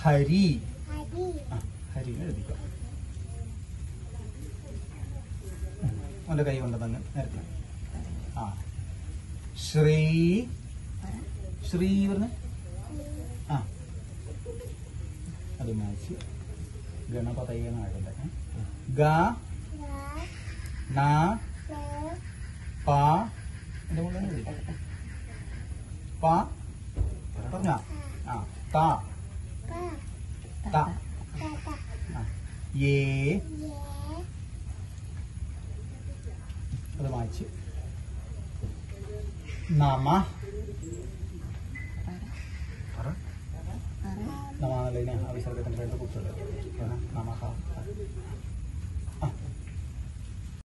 ഹരി. ഹരി എഴുതിക്കോ. അവന്റെ കൈ കൊണ്ടതങ്ങ് നേരത്തെ. ആ ശ്രീ. ശ്രീ പറഞ്ഞ ആ അത് മാച്ച് ഗണപതയെന്നാകട്ടെ. ഗ ന പ എന്റെ മുകളിൽ പ പറഞ്ഞ ആ ത ത ഏ അത് മാച്ച് നമ നമാനല്ലേ ആ വിസർഗത്തിന്റെ രണ്ട് കുറിച്ചുള്ളത് നമ